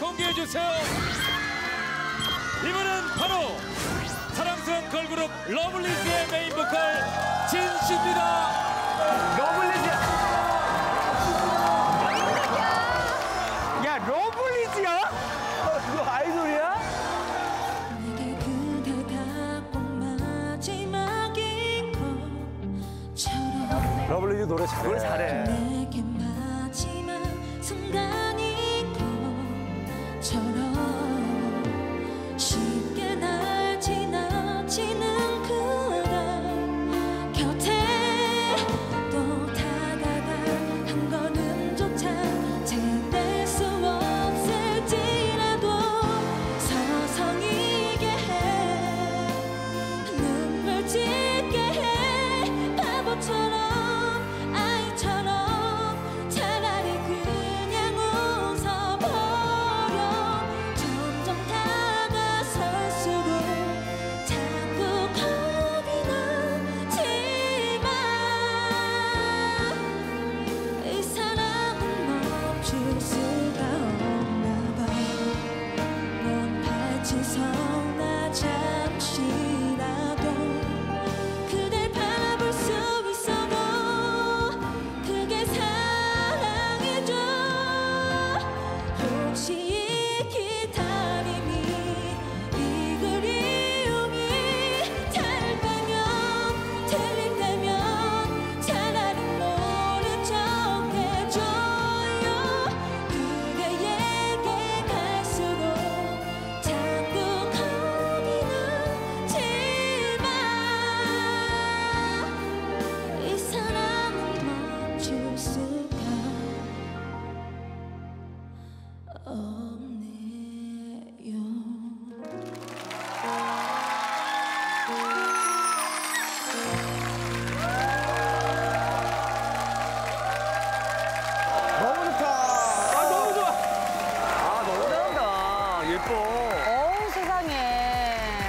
공개해 주세요. 이분은 바로 사랑스러운 걸그룹 러블리즈의 메인 보컬 진씨입니다. 러블리즈야. 야, 러블리즈야? 이거 아이돌이야? 러블리즈 노래 잘해. 노래 잘해. 내게 마지막 순간인 것처럼 쉽게 날 지나치는 그대 곁에 또 다가가 한 걸음조차 제댈 수 없을지라도 서성이게 해 눈물 짓게 해 바보처럼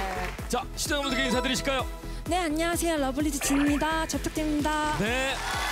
자, 시청자분들께 인사드리실까요? 네, 안녕하세요. 러블리즈 진입니다. 잘 부탁드립니다. 네.